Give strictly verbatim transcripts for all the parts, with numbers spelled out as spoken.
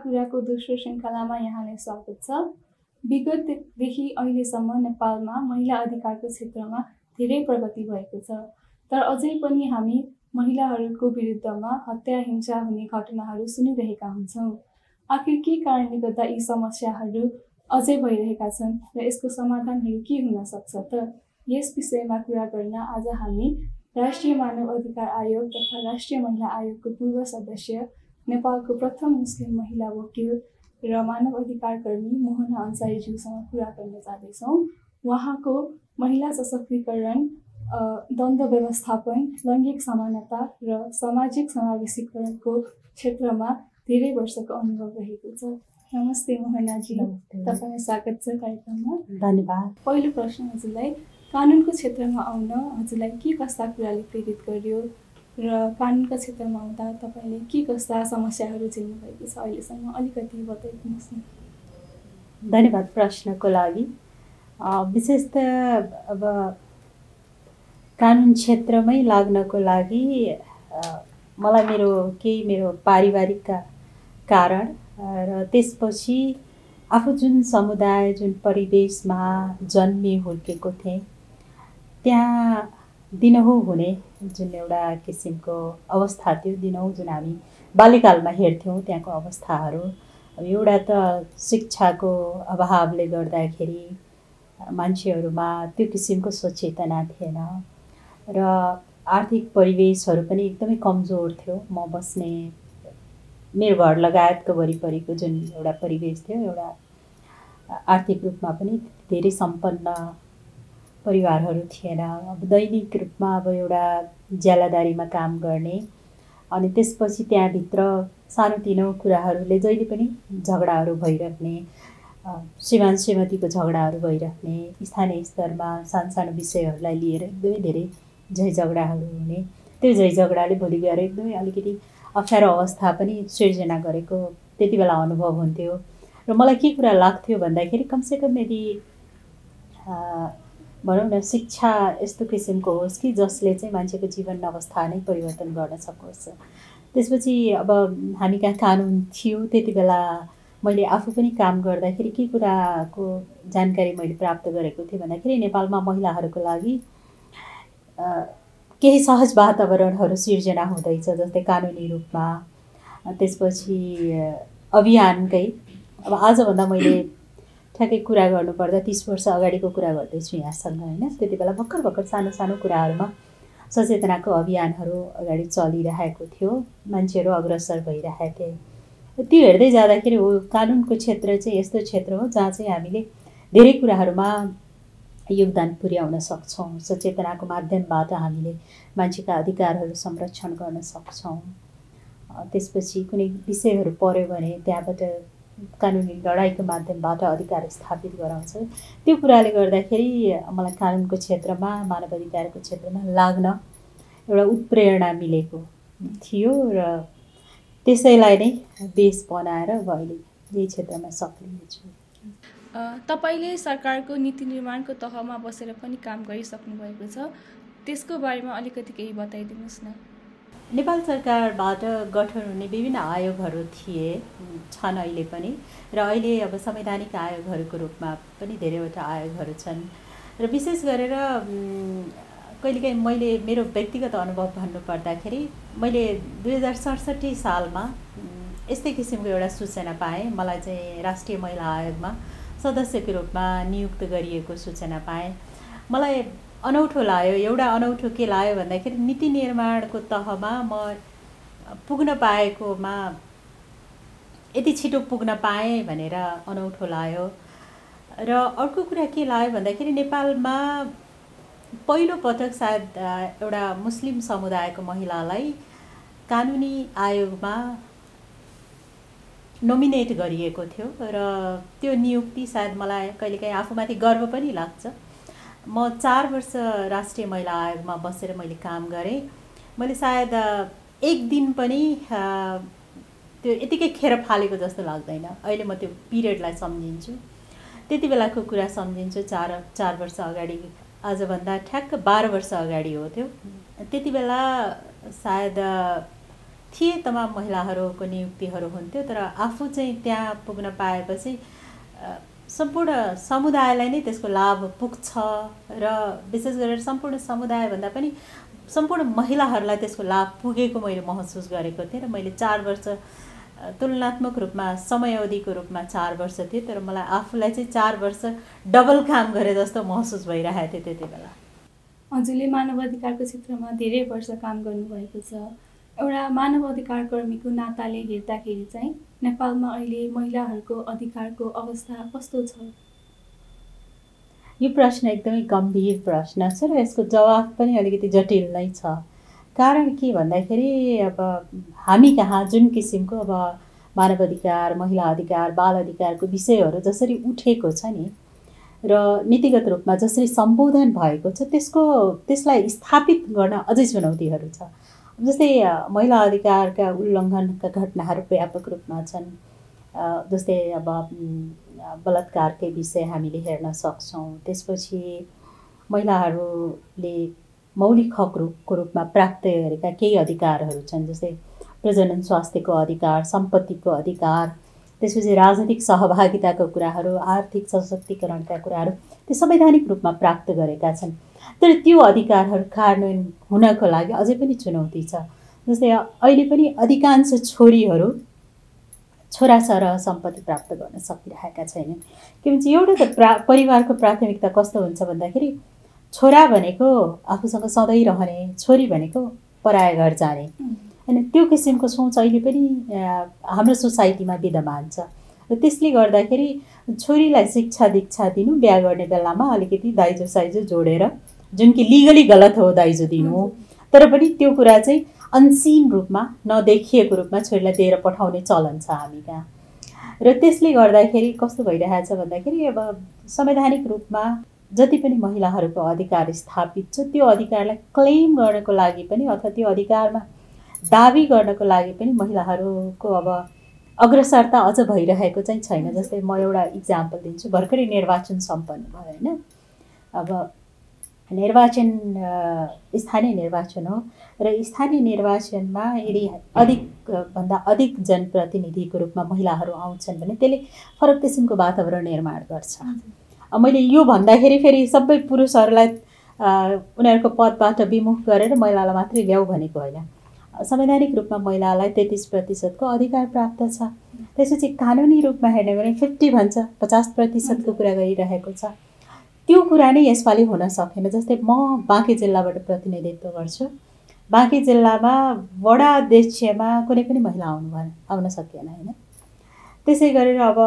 कुराको दोस्रो श्रृङ्खलामा यहाँलाई स्वागत छ। विगतदेखि अहिलेसम्म नेपालमा महिला अधिकारको क्षेत्रमा धेरै प्रगति भएको छ, तर अझै पनि हामी महिलाहरूको विरुद्धमा हत्या हिंसा हुने घटनाहरू सुनिरहेका हुन्छौँ। आखिर के कारणले गर्दा यी समस्याहरू अझै भइरहेका छन् र यसको समाधानहरू के हुन सक्छ त? यस विषयमा कुरा गर्न आज हामी राष्ट्रिय मानव अधिकार आयोग तथा राष्ट्रिय महिला आयोगको पूर्व सदस्य, नेपालको प्रथम मुस्लिम महिला वकिल र मानव अधिकार कर्मी मोहना अन्सारीज्यूसँग कुरा गर्न जाँदैछौँ। उहाँको महिला सशक्तिकरण, द्वन्द्व व्यवस्थापन, लैङ्गिक समानता र सामाजिक समावेशीकरणको क्षेत्रमा धेरै वर्षको अनुभव रहेको छ। नमस्ते मोहनाजी, तपाईँलाई स्वागत छ कार्यक्रममा। धन्यवाद। पहिलो प्रश्न हजुरलाई, कानुनको क्षेत्रमा आउन हजुरलाई के कस्ता कुराले प्रेरित गर्यो र कानुनका क्षेत्रमा आउँदा तपाईँले के कस्ता समस्याहरू झेल्नु भएको छ अहिलेसम्म, अलिकति बताइदिनुहोस् न। धन्यवाद प्रश्नको लागि। विशेष त अब कानुन क्षेत्रमै लाग्नको लागि मलाई मेरो केही मेरो पारिवारिक कारण र त्यसपछि आफू जुन समुदाय, जुन परिवेशमा जन्मे हुर्केको थिएँ त्यहाँ दिनहुँ हुने जुन एउटा किसिमको अवस्था थियो, दिनहुँ जुन हामी बाल्यकालमा हेर्थ्यौँ त्यहाँको अवस्थाहरू। अब एउटा त शिक्षाको अभावले गर्दाखेरि मान्छेहरूमा त्यो किसिमको सचेतना थिएन र आर्थिक परिवेशहरू पनि एकदमै कमजोर थियो। म बस्ने मेरो घर लगायतको वरिपरिको जुन एउटा परिवेश थियो, एउटा आर्थिक रूपमा पनि धेरै सम्पन्न परिवारहरू थिएन। अब दैनिक रूपमा अब एउटा ज्यालादारीमा काम गर्ने, अनि त्यसपछि त्यहाँभित्र सानोतिनो कुराहरूले जहिले पनि झगडाहरू भइराख्ने, श्रीमान श्रीमतीको झगडाहरू भइराख्ने, स्थानीय स्तरमा सानो सानो विषयहरूलाई लिएर एकदमै धेरै झै झगडाहरू हुने। त्यो झै झगडाले भोलि गएर एकदमै अलिकति अप्ठ्यारो अवस्था पनि सिर्जना गरेको त्यति बेला अनुभव हुन्थ्यो। र मलाई के कुरा लाग्थ्यो भन्दाखेरि कमसेकम यदि भनौँ न शिक्षा यस्तो किसिमको होस् कि जसले चाहिँ मान्छेको जीवन अवस्था नै परिवर्तन गर्न सकोस्। त्यसपछि अब हामी कहाँ कानुन थियो त्यति बेला, मैले आफू पनि काम गर्दाखेरि के कुराको जानकारी मैले प्राप्त गरेको थिएँ भन्दाखेरि नेपालमा महिलाहरूको लागि केही सहज वातावरणहरू सिर्जना हुँदैछ, जस्तै कानुनी रूपमा। त्यसपछि अभियानकै अब आजभन्दा मैले ठ्याक्कै कुरा गर्नुपर्दा तिस वर्ष अगाडिको कुरा गर्दैछु यहाँसँग, होइन? त्यति बेला भर्खर भर्खर सानो सानो कुराहरूमा सचेतनाको अभियानहरू अगाडि चलिरहेको थियो, मान्छेहरू अग्रसर भइरहेका थिए। त्यो हेर्दै जाँदाखेरि हो कानुनको क्षेत्र चाहिँ यस्तो क्षेत्र हो जहाँ चाहिँ हामीले धेरै कुराहरूमा योगदान पुर्याउन सक्छौँ। सचेतनाको माध्यमबाट हामीले मान्छेका अधिकारहरू संरक्षण गर्न सक्छौँ। त्यसपछि कुनै विषयहरू पर्यो भने त्यहाँबाट कानुनी लडाइँको माध्यमबाट अधिकार स्थापित गराउँछ। त्यो कुराले गर्दाखेरि मलाई कानुनको क्षेत्रमा, मानव अधिकारको क्षेत्रमा लाग्न एउटा उत्प्रेरणा मिलेको थियो र त्यसैलाई नै बेस बनाएर अब अहिले यही क्षेत्रमा सक्रिय छु। तपाईँले सरकारको नीति निर्माणको तहमा बसेर पनि काम गरिसक्नु भएको छ, त्यसको बारेमा अलिकति केही बताइदिनुहोस् न। नेपाल सरकारबाट गठन हुने विभिन्न आयोगहरू थिए, छन् अहिले पनि, र अहिले अब संवैधानिक आयोगहरूको रूपमा पनि धेरैवटा आयोगहरू छन्। र विशेष गरेर कहिलेकाहीँ मैले मेरो व्यक्तिगत अनुभव भन्नुपर्दाखेरि मैले दुई हजार सडसठी सालमा यस्तै किसिमको एउटा सूचना पाएँ। मलाई चाहिँ राष्ट्रिय महिला आयोगमा सदस्यको रूपमा नियुक्त गरिएको सूचना पाएँ। मलाई अनौठो लाग्यो। एउटा अनौठो के लाग्यो भन्दाखेरि नीति निर्माणको तहमा म पुग्न पाएकोमा यति छिटो पुग्न पाएँ भनेर अनौठो लाग्यो। र अर्को कुरा के लाग्यो भन्दाखेरि नेपालमा पहिलो पटक सायद एउटा मुस्लिम समुदायको महिलालाई कानुनी आयोगमा नोमिनेट गरिएको थियो र त्यो नियुक्ति सायद मलाई कहिलेकाहीँ आफूमाथि गर्व पनि लाग्छ। म चार वर्ष राष्ट्रिय महिला आयोगमा बसेर मैले काम गरेँ। मैले सायद एक दिन पनि त्यो यतिकै खेर फालेको जस्तो लाग्दैन। अहिले म त्यो पिरियडलाई सम्झिन्छु, त्यति बेलाको कुरा सम्झिन्छु। चार चार वर्ष अगाडि, आजभन्दा ठ्याक्क बाह्र वर्ष अगाडि हो त्यो। त्यति बेला सायद थिए तमाम महिलाहरूको नियुक्तिहरू हुन्थ्यो, तर आफू चाहिँ त्यहाँ पुग्न पाएपछि सम्पूर्ण समुदायलाई नै त्यसको लाभ पुग्छ र विशेष गरेर सम्पूर्ण समुदायभन्दा पनि सम्पूर्ण महिलाहरूलाई त्यसको लाभ पुगेको मैले महसुस गरेको थिएँ। र मैले चार वर्ष तुलनात्मक रूपमा समयावधिको रूपमा चार वर्ष थिएँ, तर मलाई आफूलाई चाहिँ चार वर्ष डबल काम गरे जस्तो महसुस भइरहेको थियो त्यति बेला। हजुरले मानव अधिकारको क्षेत्रमा धेरै वर्ष काम गर्नुभएको छ। एउटा मानव अधिकार कर्मीको नाताले हेर्दाखेरि चाहिँ नेपालमा अहिले महिलाहरूको अधिकारको अवस्था कस्तो छ? यो प्रश्न एकदमै गम्भीर प्रश्न छ र यसको जवाफ पनि अलिकति जटिल नै छ। कारण के भन्दाखेरि अब हामी कहाँ जुन किसिमको अब मानव अधिकार, महिला अधिकार, बाल अधिकारको विषयहरू जसरी उठेको छ नि र नीतिगत रूपमा जसरी सम्बोधन भएको छ, त्यसको त्यसलाई स्थापित गर्न अझै चुनौतीहरू छ। जस्तै महिला अधिकारका उल्लङ्घनका घटनाहरू व्यापक रूपमा छन्। जस्तै अब बलात्कारकै विषय हामीले हेर्न सक्छौँ। त्यसपछि महिलाहरूले मौलिक हकको रूपमा प्राप्त गरेका केही अधिकारहरू छन्, जस्तै प्रजनन स्वास्थ्यको अधिकार, सम्पत्तिको अधिकार, त्यसपछि राजनीतिक सहभागिताको कुराहरू, आर्थिक सशक्तिकरणका कुराहरू त्यो संवैधानिक रूपमा प्राप्त गरेका छन्। तर त्यो अधिकारहरू कार्यान्वयन हुनको लागि अझै पनि चुनौती छ। जस्तै अहिले पनि अधिकांश छोरीहरू छोरासरह सम्पत्ति प्राप्त गर्न सकिरहेका छैनन्। के भन्छ, एउटा त प्रा परिवारको प्राथमिकता कस्तो हुन्छ भन्दाखेरि छोरा भनेको आफूसँग सधैँ रहने, छोरी भनेको पराया घर जाने, अनि त्यो किसिमको सोच अहिले पनि हाम्रो सोसाइटीमा विद्यमान छ। र त्यसले गर्दाखेरि छोरीलाई शिक्षा दीक्षा दिनु, बिहा गर्ने बेलामा अलिकति दाइजो साइजो जोडेर, जुन कि लिगली गलत हो दाइजो दिनु, तर पनि त्यो कुरा चाहिँ अनसिन रूपमा, नदेखिएको रूपमा छोरीलाई दिएर पठाउने चलन छ हामी कहाँ। र त्यसले गर्दाखेरि कस्तो भइरहेछ भन्दाखेरि अब संवैधानिक रूपमा जति पनि महिलाहरूको अधिकार स्थापित छ, त्यो अधिकारलाई क्लेम गर्नको लागि पनि अथवा त्यो अधिकारमा दाबी गर्नको लागि पनि महिलाहरूको अब अग्रसरता अझ भइरहेको चाहिँ छैन। जस्तै म एउटा इक्जाम्पल दिन्छु। भर्खरै निर्वाचन सम्पन्न भयो होइन। अब निर्वाचन स्थानीय निर्वाचन हो र स्थानीय निर्वाचनमा यदि अधिक भन्दा अधिक जनप्रतिनिधिको रूपमा महिलाहरू आउँछन् भने त्यसले फरक किसिमको वातावरण निर्माण गर्छ। मैले यो भन्दाखेरि फेरि सबै पुरुषहरूलाई उनीहरूको पदबाट विमुख गरेर महिलालाई मात्रै ल्याऊ भनेको होइन। संवैधानिक रूपमा महिलालाई तेत्तिस प्रतिशतको अधिकार प्राप्त छ। त्यसपछि कानुनी रूपमा हेर्ने भने फिफ्टी भन्छ, पचास प्रतिशतको कुरा गरिरहेको छ। त्यो कुरा नै यसपालि हुन सकेन। जस्तै म बाँके जिल्लाबाट प्रतिनिधित्व गर्छु। बाँके जिल्लामा वडा अध्यक्षमा कुनै पनि महिला आउनु भएन, आउन सकिएन होइन। त्यसै गरेर अब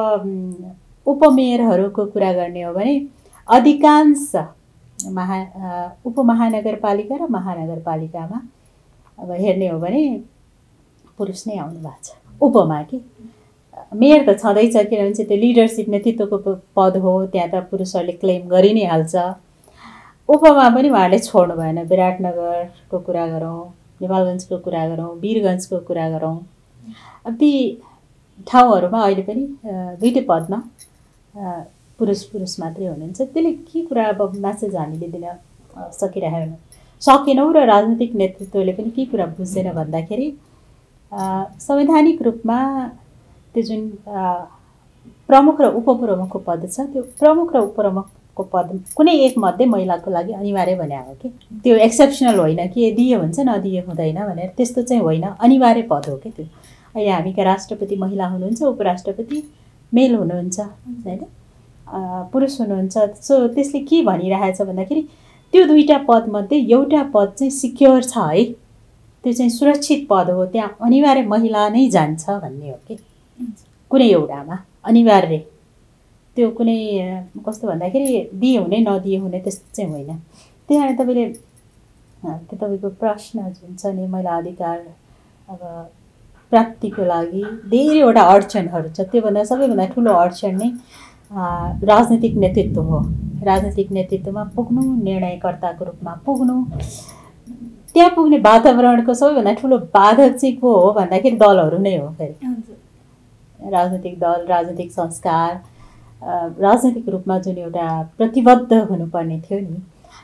उपमेयरहरूको कुरा गर्ने हो भने अधिकांश महा उपमहानगरपालिका र महानगरपालिकामा अब हेर्ने हो भने पुरुष नै आउनु भएको छ। उपमा कि मेयर त छँदैछ, किनभने चाहिँ त्यो लिडरसिप नेतृत्वको पद हो, त्यहाँ त पुरुषहरूले क्लेम गरि नै हाल्छ। उपमा पनि उहाँहरूले छोड्नु भएन। विराटनगरको कुरा गरौँ, नेपालगञ्जको कुरा गरौँ, वीरगञ्जको कुरा गरौँ, ती ठाउँहरूमा अहिले पनि दुईटै पदमा पुरुष पुरुष मात्रै हुनुहुन्छ। त्यसले के कुरा अब म्यासेज हामीले दिन सकिरहेन सकेनौँ र राजनीतिक नेतृत्वले पनि के कुरा बुझ्दैन भन्दाखेरि संवैधानिक रूपमा त्यो जुन प्रमुख र उपप्रमुखको पद छ, त्यो प्रमुख र उपप्रमुखको पद कुनै एक मध्ये महिलाको लागि अनिवार्य भने हो कि त्यो एक्सेप्सनल होइन कि दिए हुन्छ नदिए हुँदैन भनेर, त्यस्तो चाहिँ होइन, अनिवार्य पद हो कि त्यो। अहिले हामीका राष्ट्रपति महिला हुनुहुन्छ, उपराष्ट्रपति मेल हुनुहुन्छ होइन, पुरुष हुनुहुन्छ। सो त्यसले के भनिरहेछ भन्दाखेरि त्यो दुईवटा पदमध्ये एउटा पद चाहिँ सिक्योर छ है, त्यो चाहिँ सुरक्षित पद हो, त्यहाँ अनिवार्य महिला नै जान्छ भन्ने हो कि कुनै एउटामा अनिवार्य। त्यो कुनै कस्तो भन्दाखेरि दिए हुने नदिए हुने त्यस्तो चाहिँ होइन। त्यही भएर तपाईँले त्यो तपाईँको प्रश्न जुन छ नि महिला अधिकार अब प्राप्तिको लागि धेरैवटा अडचनहरू छ। त्योभन्दा सबैभन्दा ठुलो अडचन नै राजनीतिक नेतृत्व हो। राजनीतिक नेतृत्वमा पुग्नु, निर्णयकर्ताको रूपमा पुग्नु, त्यहाँ पुग्ने वातावरणको सबैभन्दा ठुलो बाधक चाहिँ को हो भन्दाखेरि दलहरू नै हो। फेरि राजनीतिक दल, राजनीतिक संस्कार, राजनीतिक रूपमा जुन एउटा प्रतिबद्ध हुनुपर्ने थियो नि,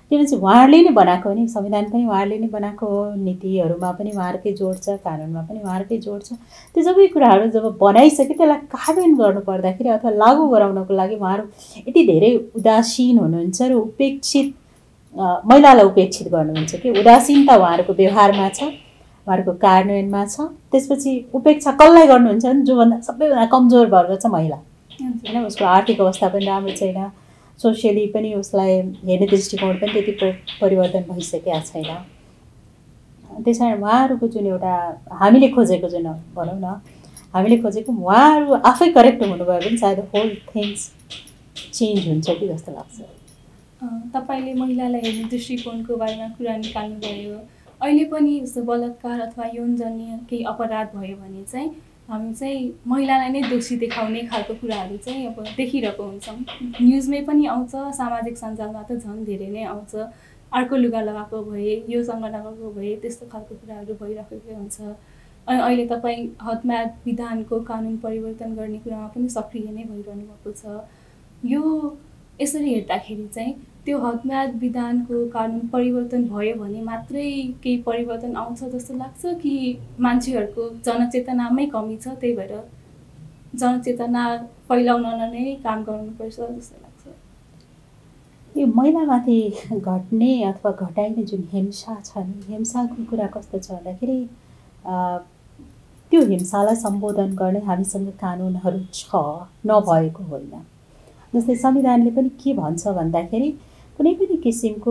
किनभने चाहिँ उहाँहरूले नै बनाएको हो नि, संविधान पनि उहाँहरूले नै बनाएको हो, नीतिहरूमा पनि उहाँहरूकै जोड छ, कानुनमा पनि उहाँहरूकै जोड छ। त्यो सबै कुराहरू जब बनाइसके त्यसलाई कार्यान्वयन गर्नु पर्दाखेरि अथवा लागू गराउनको लागि उहाँहरू यति धेरै उदासीन हुनुहुन्छ र उपेक्षित महिलालाई उपेक्षित गर्नुहुन्छ कि उदासीनता उहाँहरूको व्यवहारमा छ, उहाँहरूको कार्यान्वयनमा छ। त्यसपछि उपेक्षा कसलाई गर्नुहुन्छ भने जोभन्दा सबैभन्दा कमजोर वर्ग छ महिला होइन, उसको आर्थिक अवस्था पनि राम्रो छैन, सोसियली पनि उसलाई हेर्ने दृष्टिकोण पनि त्यति परिवर्तन भइसकेका छैन। त्यस कारण उहाँहरूको जुन एउटा हामीले खोजेको जुन भनौँ न हामीले खोजेको उहाँहरू आफै करेक्ट हुनुभयो भने सायद होल थिङ्स चेन्ज हुन्छ कि जस्तो लाग्छ। तपाईँले महिलालाई हेर्ने दृष्टिकोणको बारेमा कुरा निकाल्नुभयो। अहिले पनि जस्तो बलात्कार अथवा यौनजन्य केही अपराध भयो भने चाहिँ हामी चाहिँ महिलालाई नै दोषी देखाउने खालको कुराहरू चाहिँ अब देखिरहेको हुन्छौँ। न्युजमै पनि आउँछ, सामाजिक सञ्जालमा त झन् धेरै नै आउँछ। अर्को लुगा लगाएको भए, योसँग लगाएको भए, त्यस्तो खालको कुराहरू भइरहेकै हुन्छ। अनि अहिले तपाईँ हदम्याद विधानको कानुन परिवर्तन गर्ने कुरामा पनि सक्रिय नै भइरहनु भएको छ। यो यसरी हेर्दाखेरि चाहिँ त्यो हदम्याद विधानको कानुन परिवर्तन भयो भने मात्रै केही परिवर्तन आउँछ जस्तो लाग्छ कि मान्छेहरूको जनचेतनामै कमी छ, त्यही भएर जनचेतना फैलाउन नै काम गर्नुपर्छ जस्तो लाग्छ? यो महिलामाथि घट्ने अथवा घटाइने जुन हिंसा छ नि, हिंसाको कुरा कस्तो छ भन्दाखेरि त्यो हिंसालाई सम्बोधन गर्ने हामीसँग कानुनहरू छ, नभएको होइन। जस्तै संविधानले पनि के भन्छ भन्दाखेरि कुनै पनि किसिमको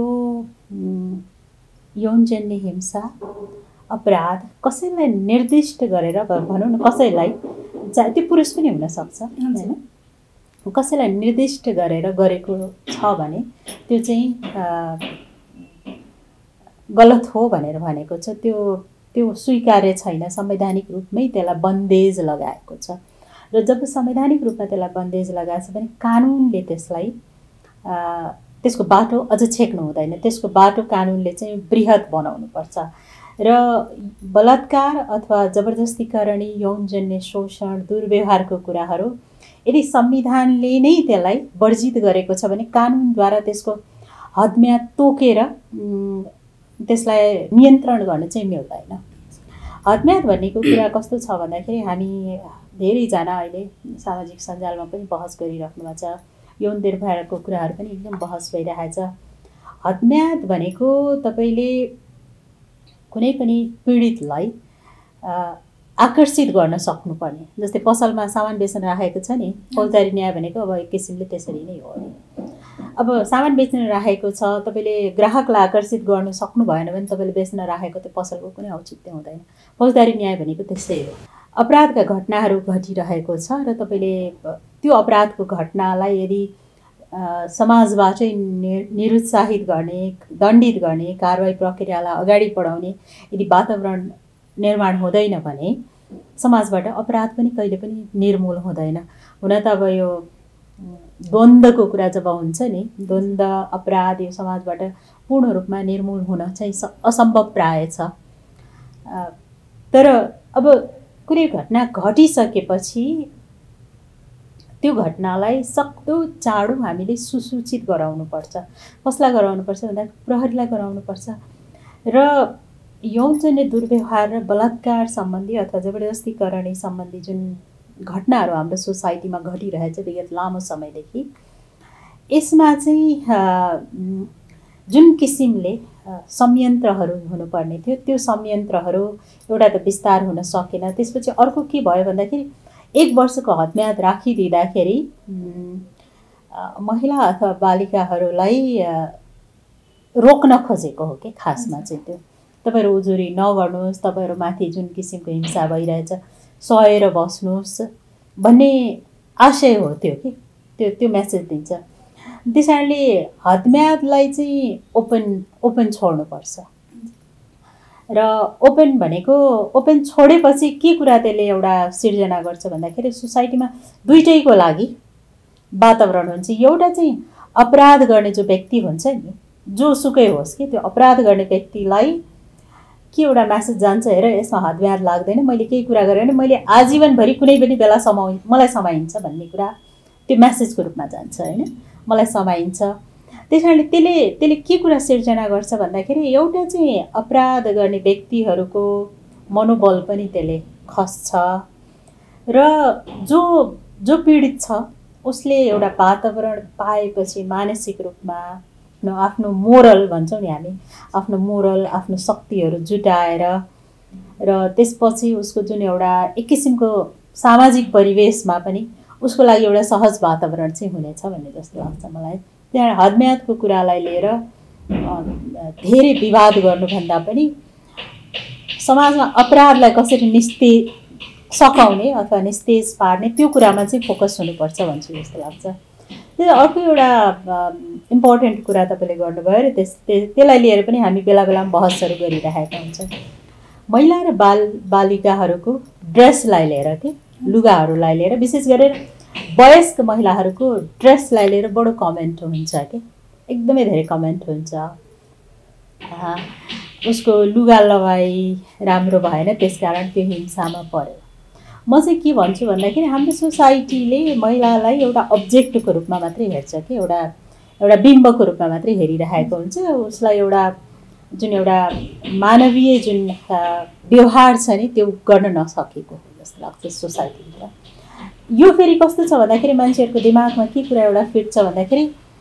यौनजन्य हिंसा अपराध कसैलाई निर्दिष्ट गरेर भनौँ न, कसैलाई चाहे त्यो पुरुष पनि हुनसक्छ होइन, कसैलाई निर्दिष्ट गरेर गरेको छ भने त्यो चाहिँ गलत हो भनेर भनेको छ। त्यो त्यो स्वीकार्य छैन, संवैधानिक रूपमै त्यसलाई बन्देज लगाएको छ। र जब संवैधानिक रूपमा त्यसलाई बन्देज लगाएको छ भने कानुनले त्यसलाई त्यसको बाटो अझ छेक्नु हुँदैन, त्यसको बाटो कानुनले चाहिँ बृहत बनाउनुपर्छ। र बलात्कार अथवा जबरजस्तीकरणी, यौनजन्य शोषण, दुर्व्यवहारको कुराहरू यदि संविधानले नै त्यसलाई वर्जित गरेको छ भने कानुनद्वारा त्यसको हदम्याद तोकेर त्यसलाई नियन्त्रण गर्न चाहिँ मिल्दैन। हदम्याद भन्नेको कुरा कस्तो छ भन्दाखेरि हामी धेरैजना अहिले सामाजिक सञ्जालमा पनि बहस गरिराख्नु भएको छ, यौन दुर्व्यवहारको कुराहरू पनि एकदम बहस भइरहेको छ। हदम्याद भनेको तपाईँले कुनै पनि पीडितलाई आकर्षित गर्न सक्नुपर्ने, जस्तै पसलमा सामान बेच्न राखेको छ नि, फौजदारी न्याय भनेको अब एक किसिमले त्यसरी नै हो नि। अब सामान बेच्न राखेको छ, तपाईँले ग्राहकलाई आकर्षित गर्न सक्नु भएन भने तपाईँले बेच्न राखेको त्यो पसलको कुनै औचित्य हुँदैन। फौजदारी न्याय भनेको त्यस्तै हो। अपराधका घटनाहरू घटिरहेको छ र तपाईँले त्यो अपराधको घटनालाई यदि समाजबाटै निरुत्साहित गर्ने, दण्डित गर्ने, कारबाही प्रक्रियालाई अगाडि बढाउने यदि वातावरण निर्माण हुँदैन भने समाजबाट अपराध पनि कहिले पनि निर्मूल हुँदैन। हुन त अब यो द्वन्द्वको कुरा जब हुन्छ नि, द्वन्द्व अपराध यो समाजबाट पूर्ण रूपमा निर्मूल हुन चाहिँ असम्भव प्राय छ। तर अब कुनै घटना घटिसकेपछि त्यो घटनालाई सक्दो चाँडो हामीले सुसूचित गराउनुपर्छ। कसलाई गराउनुपर्छ भन्दा प्रहरीलाई गराउनुपर्छ। र यौनजन्य दुर्व्यवहार र बलात्कार सम्बन्धी अथवा जबरजस्तीकरणी सम्बन्धी जुन घटनाहरू हाम्रो सोसाइटीमा घटिरहेछ विगत लामो समयदेखि, यसमा चाहिँ जुन किसिमले संयन्त्रहरू हुनुपर्ने थियो त्यो संयन्त्रहरू एउटा त विस्तार हुन सकेन। त्यसपछि अर्को के भयो भन्दाखेरि एक वर्षको हदम्याद राखिदिँदाखेरि महिला अथवा बालिकाहरूलाई रोक्न खोजेको हो कि खासमा चाहिँ त्यो तपाईँहरू उजुरी नगर्नुहोस्, तपाईँहरूमाथि जुन किसिमको हिंसा भइरहेछ सहेर बस्नुहोस् भन्ने आशय हो त्यो कि त्यो त्यो मेसेज दिन्छ। त्यस कारणले हदम्यादलाई चाहिँ ओपन ओपन छोड्नुपर्छ। र ओपन भनेको ओपन छोडेपछि के कुरा त्यसले एउटा सिर्जना गर्छ भन्दाखेरि सोसाइटीमा दुईटैको लागि वातावरण हुन्छ। एउटा चाहिँ अपराध गर्ने जो व्यक्ति हुन्छ नि, जो सुकै होस् कि त्यो अपराध गर्ने व्यक्तिलाई के एउटा म्यासेज जान्छ, हेर यसमा हदम्याद लाग्दैन, मैले केही कुरा गरेँ भने मैले आजीवनभरि कुनै पनि बेला समाउ मलाई समाइन्छ भन्ने कुरा त्यो म्यासेजको रूपमा जान्छ होइन, मलाई समाइन्छ। त्यस कारणले त्यसले त्यसले के कुरा सिर्जना गर्छ भन्दाखेरि एउटा चाहिँ अपराध गर्ने व्यक्तिहरूको मनोबल पनि त्यसले खस्छ र जो जो पीडित छ उसले एउटा वातावरण पाएपछि मानसिक रूपमा आफ्नो मोरल भन्छौँ नि हामी आफ्नो मोरल आफ्नो शक्तिहरू जुटाएर र त्यसपछि उसको जुन एउटा एक किसिमको सामाजिक परिवेशमा पनि उसको लागि एउटा सहज वातावरण चाहिँ हुनेछ भन्ने जस्तो लाग्छ मलाई। त्यहाँ हदम्यादको कुरालाई लिएर धेरै विवाद गर्नुभन्दा पनि समाजमा अपराधलाई कसरी निस्तेज सकाउने अथवा निस्तेज पार्ने त्यो कुरामा चाहिँ फोकस हुनुपर्छ भन्छु जस्तो लाग्छ। त्यो अर्को एउटा इम्पोर्टेन्ट कुरा तपाईँले गर्नुभयो र त्यस त्यसलाई लिएर पनि हामी बेला बेलामा बहसहरू गरिरहेका हुन्छौँ। महिला र बाल बालिकाहरूको ड्रेसलाई लिएर के लुगाहरूलाई लिएर विशेष गरेर वयस्क महिलाहरूको ड्रेसलाई लिएर बडो कमेन्ट हुन्छ कि एकदमै धेरै कमेन्ट हुन्छ। उसको लुगा लगाई राम्रो भएन त्यसकारण त्यो हिंसामा पर्यो। म चाहिँ के भन्छु भन्दाखेरि हाम्रो सोसाइटीले महिलालाई एउटा अब्जेक्टको रूपमा मात्रै हेर्छ कि एउटा एउटा बिम्बको रूपमा मात्रै हेरिरहेको हुन्छ। उसलाई एउटा जुन एउटा मानवीय जुन व्यवहार छ नि त्यो गर्न नसकेको हो जस्तो लाग्छ सोसाइटीले। यो फेरि कस्तो छ भन्दाखेरि मान्छेहरूको दिमागमा के कुरा एउटा फिट छ भन्दाखेरि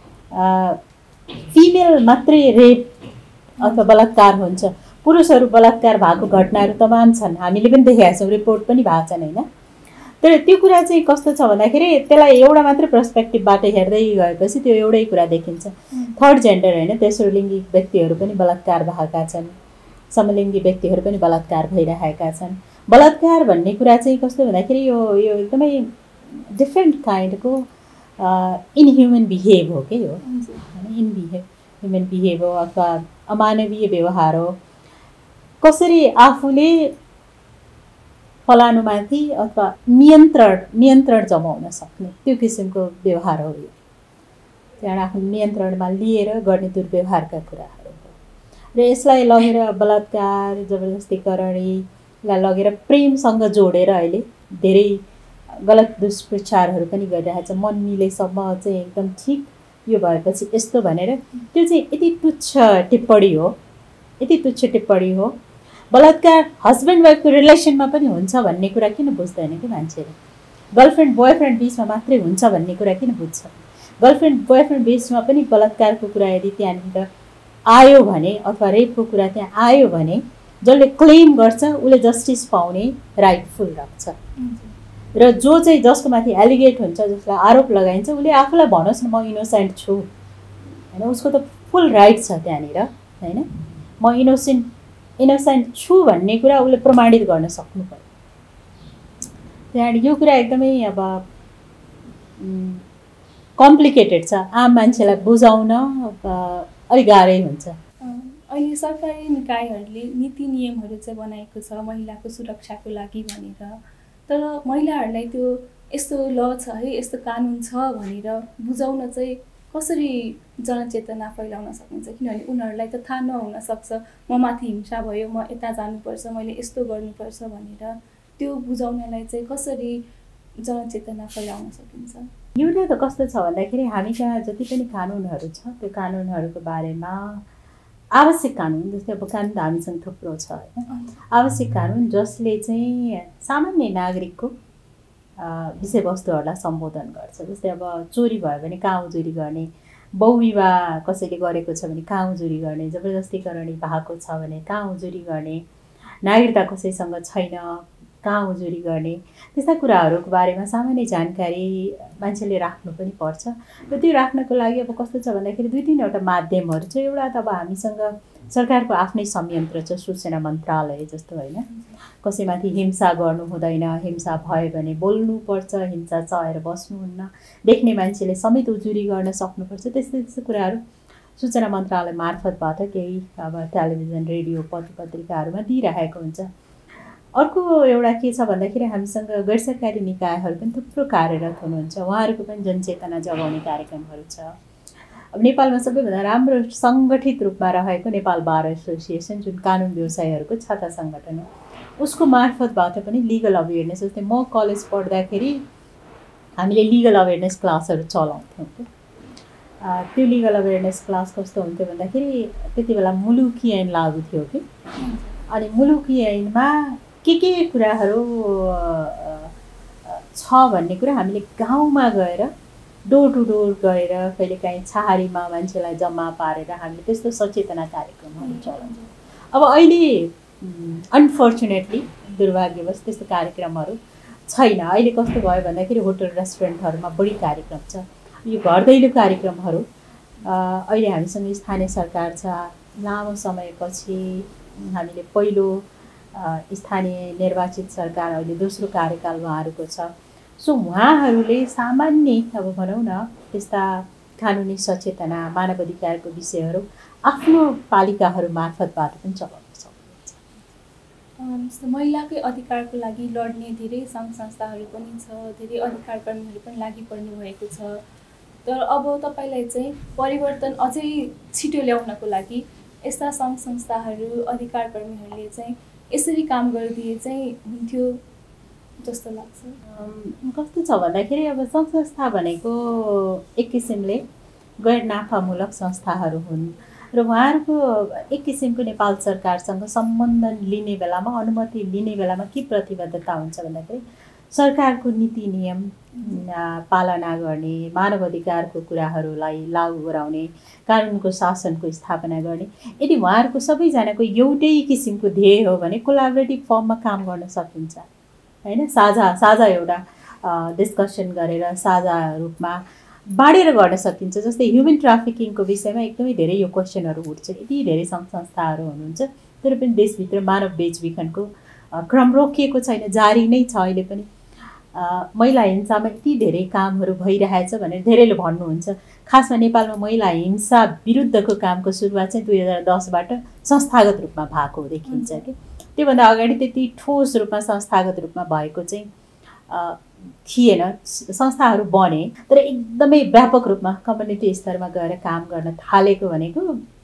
फिमेल मात्रै रेप अथवा बलात्कार हुन्छ, पुरुषहरू बलात्कार भएको घटनाहरू तमाम छन्, हामीले पनि देखेका छौँ, रिपोर्ट पनि भएको छन् होइन। तर त्यो कुरा चाहिँ कस्तो छ भन्दाखेरि त्यसलाई एउटा मात्रै पर्सपेक्टिभबाट हेर्दै गएपछि त्यो एउटै कुरा देखिन्छ। थर्ड जेन्डर होइन तेस्रो लिङ्गी व्यक्तिहरू पनि बलात्कार भएका छन्, समलिङ्गी व्यक्तिहरू पनि बलात्कार भइरहेका छन्। बलात्कार भन्ने कुरा चाहिँ कस्तो भन्दाखेरि यो यो एकदमै डिफ्रेन्ट काइन्डको इनह्युमन बिहेभ हो कि हो इन बिहेभ ह्युमन बिहेभ हो अथवा अमानवीय व्यवहार हो। कसरी आफूले फलानुमाथि अथवा नियन्त्रण नियन्त्रण जमाउन सक्ने त्यो किसिमको व्यवहार हो यो। त्यहाँ आफ्नो नियन्त्रणमा लिएर गर्ने दुर्व्यवहारका कुराहरू हो र यसलाई लगेर बलात्कार जबरजस्तीकरणीलाई लगेर प्रेमसँग जोडेर अहिले धेरै गलत दुष्प्रचारहरू पनि गरिरहेछ। मन मिलेसम्म चाहिँ एकदम ठिक, यो भएपछि यस्तो भनेर त्यो चाहिँ यति तुच्छ टिप्पणी हो, यति तुच्छ टिप्पणी हो। बलात्कार हस्बेन्ड वाइफको रिलेसनमा पनि हुन्छ भन्ने कुरा किन बुझ्दैन कि मान्छेले? गर्लफ्रेन्ड बोयफ्रेन्ड बिचमा मात्रै हुन्छ भन्ने कुरा किन बुझ्छ? गर्लफ्रेन्ड बोयफ्रेन्ड बिचमा पनि बलात्कारको कुरा यदि त्यहाँनिर आयो भने अथवा रेपको कुरा त्यहाँ आयो भने जसले क्लेम गर्छ उसले जस्टिस पाउने राइटफुल राख्छ र जो चाहिँ जसको माथि एलिगेट हुन्छ, जसलाई आरोप लगाइन्छ, उसले आफूलाई भनोस् न म इनोसेन्ट छु होइन, उसको त फुल राइट छ त्यहाँनिर होइन। म इनोसेन्ट इनोसेन्ट छु भन्ने कुरा उसले प्रमाणित गर्न सक्नु पर्यो। त्यहाँदेखि यो कुरा एकदमै अब कम्प्लिकेटेड छ, आम मान्छेलाई बुझाउन अलिक गाह्रै हुन्छ। अहिले सरकारी निकायहरूले नीति नियमहरू चाहिँ बनाएको छ महिलाको सुरक्षाको लागि भनेर, तर महिलाहरूलाई त्यो यस्तो ल छ है, यस्तो कानुन छ भनेर बुझाउन चाहिँ कसरी जनचेतना फैलाउन सकिन्छ? किनभने उनीहरूलाई त थाहा नहुन सक्छ म माथि हिंसा भयो, म यता जानुपर्छ, मैले यस्तो गर्नुपर्छ भनेर। त्यो बुझाउनलाई चाहिँ कसरी जनचेतना फैलाउन सकिन्छ? एउटा त कस्तो छ भन्दाखेरि हामी कहाँ जति पनि कानुनहरू छ त्यो कानुनहरूको बारेमा आवश्यक कानुन, जस्तै अब कानुन त हामीसँग थुप्रो छ होइन, आवश्यक कानुन जसले चाहिँ सामान्य नागरिकको विषयवस्तुहरूलाई सम्बोधन गर्छ। जस्तै अब चोरी भयो भने कहाँ उजुरी गर्ने, बहुविवाह कसैले गरेको छ भने कहाँ उजुरी गर्ने, जबरजस्तीकरणी भएको छ भने कहाँ उजुरी गर्ने, नागरिकता कसैसँग छैन कहाँ उजुरी गर्ने, त्यस्ता कुराहरूको बारेमा सामान्य जानकारी मान्छेले राख्नु पनि पर्छ। र त्यो राख्नको लागि अब कस्तो छ भन्दाखेरि दुई तिनवटा माध्यमहरू छ। एउटा त अब हामीसँग सरकारको आफ्नै संयन्त्र छ, सूचना मन्त्रालय जस्तो होइन, कसैमाथि हिंसा गर्नु हुँदैन, हिंसा भयो भने बोल्नुपर्छ, हिंसा सहेर बस्नुहुन्न, देख्ने मान्छेले समेत उजुरी गर्न सक्नुपर्छ। त्यस्तै त्यस्तो कुराहरू सूचना मन्त्रालय मार्फतबाट केही अब टेलिभिजन रेडियो पत्र पत्रिकाहरूमा दिइरहेको हुन्छ। अर्को एउटा के छ भन्दाखेरि हामीसँग गैर सरकारी निकायहरू पनि थुप्रो कार्यरत हुनुहुन्छ, उहाँहरूको पनि जनचेतना जगाउने कार्यक्रमहरू छ। अब नेपालमा सबैभन्दा राम्रो सङ्गठित रूपमा रहेको नेपाल बार एसोसिएसन जुन कानुन व्यवसायीहरूको छाता सङ्गठन हो, उसको मार्फतबाट पनि लिगल अवेरनेस, जस्तै म कलेज पढ्दाखेरि हामीले लिगल अवेरनेस क्लासहरू चलाउँथ्यौँ। त्यो लिगल अवेरनेस क्लास कस्तो हुन्थ्यो भन्दाखेरि त्यति बेला मुलुकी ऐन लागू थियो कि अनि मुलुकी ऐनमा के के कुराहरू छ भन्ने कुरा हामीले गाउँमा गएर डोर टु डोर गएर कहिलेकाहीँ छहारीमा मान्छेलाई जम्मा पारेर हामीले त्यस्तो सचेतना कार्यक्रमहरू चलाउँछौँ। अब अहिले अनफर्चुनेटली दुर्भाग्यवश त्यस्तो कार्यक्रमहरू छैन। अहिले कस्तो भयो भन्दाखेरि होटल रेस्टुरेन्टहरूमा बढी कार्यक्रम छ। यो घर दैलो कार्यक्रमहरू अहिले हामीसँग स्थानीय सरकार छ। लामो समयपछि हामीले पहिलो स्थानीय निर्वाचित सरकार अहिले दोस्रो कार्यकाल उहाँहरूको छ। सो उहाँहरूले सामान्य अब भनौँ न त्यस्ता कानुनी सचेतना मानव अधिकारको विषयहरू आफ्नो पालिकाहरू मार्फतबाट पनि चलाउन सक्नुहुन्छ। महिलाकै अधिकारको लागि लड्ने धेरै सङ्घ संस्थाहरू पनि छ, धेरै अधिकार कर्मीहरू पनि लागि पर्ने भएको छ। तर अब तपाईँलाई चाहिँ परिवर्तन अझै छिटो ल्याउनको लागि यस्ता सङ्घ संस्थाहरू अधिकार कर्मीहरूले चाहिँ यसरी काम गरिदिए चाहिँ हुन्थ्यो जस्तो लाग्छ। कस्तो छ भन्दाखेरि अब सङ्घ संस्था भनेको एक किसिमले गैर नाफामूलक संस्थाहरू हुन् र उहाँहरूको एक किसिमको नेपाल सरकारसँग सम्बन्ध लिने बेलामा अनुमति लिने बेलामा के प्रतिबद्धता हुन्छ भन्दाखेरि सरकारको नीति नियम पालना गर्ने, मानव अधिकारको कुराहरूलाई लागू गराउने, कानुनको शासनको स्थापना गर्ने। यदि उहाँहरूको सबैजनाको एउटै किसिमको ध्येय हो भने कोलाबोरेटिभ फर्ममा काम गर्न सकिन्छ हैन। साझा साझा एउटा डिस्कसन गरेर साझा रूपमा बाँडेर गर्न सकिन्छ। जस्तै ह्युमन ट्राफिकिङको विषयमा एकदमै धेरै यो क्वेसनहरू उठ्छ। यति धेरै सङ्घ संस्थाहरू हुनुहुन्छ तर पनि देशभित्र मानव बेचबिखनको क्रम रोकिएको छैन, जारी नै छ। अहिले पनि महिला हिंसामा यति धेरै कामहरू भइरहेछ भनेर धेरैले भन्नुहुन्छ। खासमा नेपालमा महिला हिंसा विरुद्धको कामको सुरुवात चाहिँ दुई हजार दसबाट संस्थागत रूपमा भएको देखिन्छ कि त्योभन्दा अगाडि त्यति ठोस रूपमा संस्थागत रूपमा भएको चाहिँ थिएन। संस्थाहरू बने तर एकदमै व्यापक रूपमा कम्युनिटी स्तरमा गएर काम गर्न थालेको भनेको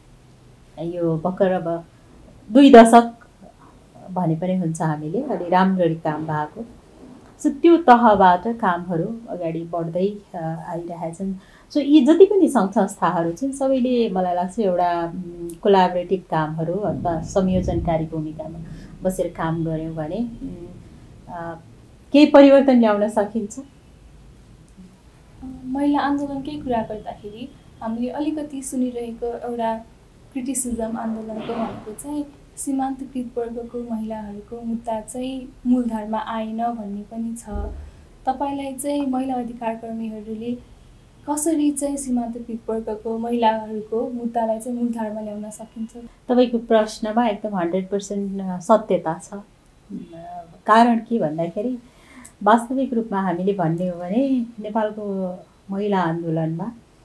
यो भर्खर अब दुई दशक भने पनि हुन्छ हामीले अलि राम्ररी काम भएको। सो त्यो तहबाट कामहरू अगाडि बढ्दै आइरहेछन्। सो यी जति पनि सङ्घ संस्थाहरू छन् सबैले मलाई लाग्छ एउटा कोलाबोरेटिभ कामहरू अथवा संयोजनकारी भूमिकामा बसेर काम गऱ्यौँ भने केही परिवर्तन ल्याउन सकिन्छ। महिला आन्दोलनकै कुरा गर्दाखेरि हामीले अलिकति सुनिरहेको एउटा क्रिटिसिजम आन्दोलनको भनेको चाहिँ सीमान्तकृत वर्गको महिलाहरूको मुद्दा चाहिँ मूलधारमा आएन भन्ने पनि छ। तपाईँलाई चाहिँ महिला अधिकार कर्मीहरूले कसरी चाहिँ सीमान्तकृत वर्गको महिलाहरूको मुद्दालाई चाहिँ मूलधारमा ल्याउन सकिन्छ? तपाईँको प्रश्नमा एकदम हन्ड्रेड पर्सेन्ट सत्यता छ। कारण के भन्दाखेरि वास्तविक रूपमा हामीले भन्ने हो भने नेपालको महिला आन्दोलनमा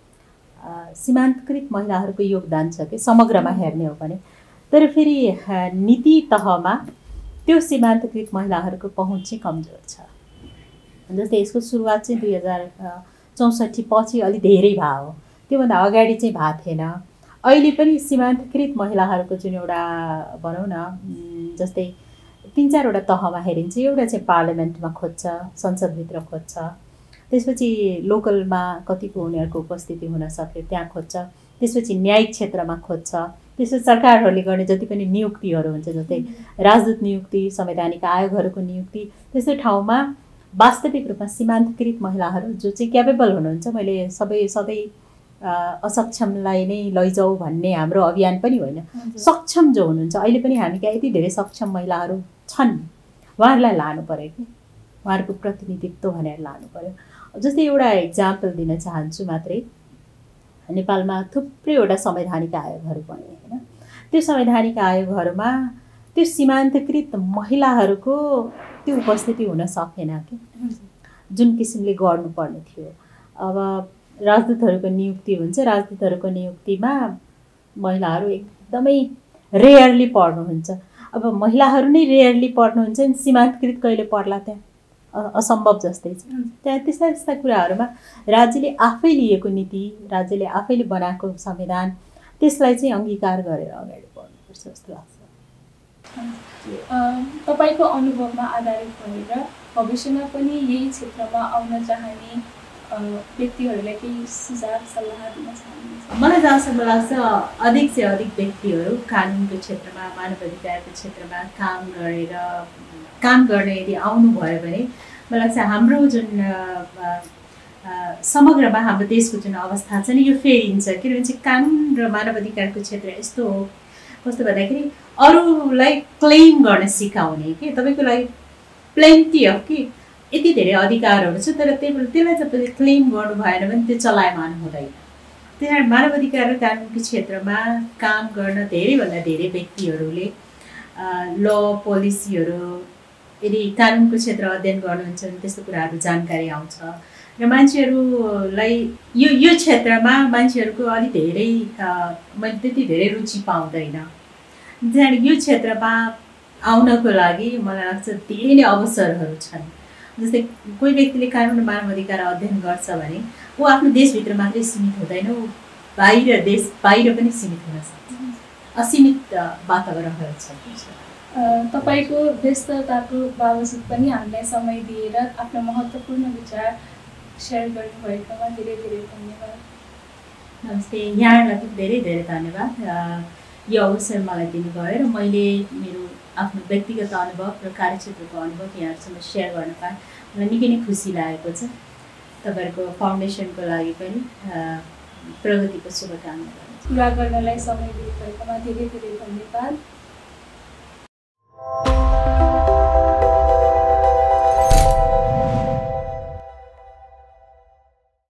सीमान्तकृत महिलाहरूको योगदान छ कि समग्रमा हेर्ने हो भने। तर फेरि नीति तहमा त्यो सीमान्तकृत महिलाहरूको पहुँच चाहिँ कमजोर छ। जस्तै यसको सुरुवात चाहिँ दुई हजार चौसठी पछि अलि धेरै भयो, त्योभन्दा अगाडि चाहिँ भएको थिएन। अहिले पनि सीमान्तकृत महिलाहरूको जुन एउटा भनौँ न जस्तै तिन चारवटा तहमा हेरिन्छ। एउटा चाहिँ पार्लियामेन्टमा खोज्छ, संसदभित्र खोज्छ, त्यसपछि लोकलमा कतिको उनीहरूको उपस्थिति हुन सक्यो त्यहाँ खोज्छ, त्यसपछि न्यायिक क्षेत्रमा खोज्छ, त्यसपछि सरकारहरूले गर्ने जति पनि नियुक्तिहरू हुन्छ जस्तै राजदूत नियुक्ति, संवैधानिक आयोगहरूको नियुक्ति, त्यस्तो ठाउँमा वास्तविक रूपमा सीमान्तकृत महिलाहरू जो चाहिँ क्यापेबल हुनुहुन्छ। मैले सबै सधैँ असक्षमलाई नै लैजाऊ भन्ने हाम्रो अभियान पनि होइन, सक्षम जो हुनुहुन्छ अहिले पनि हामी कहाँ यति धेरै सक्षम महिलाहरू छन्, उहाँहरूलाई लानु पऱ्यो कि उहाँहरूको प्रतिनिधित्व भनेर लानु पऱ्यो। जस्तै एउटा इक्जाम्पल दिन चाहन्छु मात्रै। नेपालमा थुप्रैवटा संवैधानिक आयोगहरू बने होइन। त्यो संवैधानिक आयोगहरूमा त्यो सीमान्तकृत महिलाहरूको त्यो उपस्थिति हुन सकेन कि जुन किसिमले गर्नुपर्ने थियो। अब राजदूतहरूको नियुक्ति हुन्छ, राजदूतहरूको नियुक्तिमा महिलाहरू एकदमै रेयरली पढ्नुहुन्छ। अब महिलाहरू नै रेयरली पढ्नुहुन्छ नि सीमान्तकृत कहिले पढ्ला त्यहाँ असम्भव जस्तै छ। त्यहाँ त्यस्ता त्यस्ता कुराहरूमा राज्यले आफै लिएको नीति, राज्यले आफैले बनाएको संविधान त्यसलाई चाहिँ अङ्गीकार गरेर अगाडि बढ्नुपर्छ जस्तो लाग्छ। तपाईँको अनुभवमा आधारित भएर भविष्यमा पनि यही क्षेत्रमा आउन चाहने व्यक्तिहरूलाई केही सुझाव सल्लाह दिन चाहनुहुन्छ? मलाई जहाँसम्म लाग्छ अधिक से अधिक व्यक्तिहरू कानुनको क्षेत्रमा मानव अधिकारको क्षेत्रमा काम गरेर काम गर्न यदि आउनुभयो भने मलाई लाग्छ हाम्रो जुन समग्रमा हाम्रो देशको जुन अवस्था छ नि यो फेरिन्छ। किनभने चाहिँ कानुन र मानव अधिकारको क्षेत्र यस्तो हो कस्तो भन्दाखेरि अरूलाई क्लेम गर्न सिकाउने कि तपाईँको लागि प्लेन्टी अफ कि यति धेरै अधिकारहरू छ तर त्यही त्यसलाई तपाईँले क्लेम गर्नु भएन भने त्यो चलायमान हुँदैन। त्यही कारण मानव अधिकार र कानुनको क्षेत्रमा काम गर्न धेरैभन्दा धेरै व्यक्तिहरूले ल पोलिसीहरू यदि कानुनको क्षेत्र अध्ययन गर्नुहुन्छ भने त्यस्तो कुराहरू जानकारी आउँछ र मान्छेहरूलाई यो यो क्षेत्रमा मान्छेहरूको अलिक धेरै मैले त्यति धेरै रुचि पाउँदैन। त्यहाँदेखि यो क्षेत्रमा आउनको लागि मलाई लाग्छ धेरै नै अवसरहरू छन्। जस्तै कोही व्यक्तिले कानुन र मानव अधिकार अध्ययन गर्छ भने ऊ आफ्नो देशभित्र मात्रै सीमित हुँदैन, ऊ बाहिर देश बाहिर पनि सीमित हुन सक्छ। असीमित वातावरणहरू छ। तपाईँको व्यस्तताको बावजुद पनि हामीलाई समय दिएर आफ्नो महत्त्वपूर्ण विचार सेयर गर्नुभएकोमा धेरै धेरै धन्यवाद। नमस्ते, यहाँहरूलाई पनि धेरै धेरै धन्यवाद यो अवसर मलाई दिनुभयो र मैले मेरो आफ्नो व्यक्तिगत अनुभव र कार्यक्षेत्रको अनुभव यहाँहरूसँग सेयर गर्न पाएँ। मलाई निकै नै खुसी लागेको छ। तपाईँहरूको फाउन्डेसनको लागि पनि प्रगतिको शुभकामना गर्छु। कुरा गर्नलाई समय दिनुभएकोमा धेरै धेरै धन्यवाद।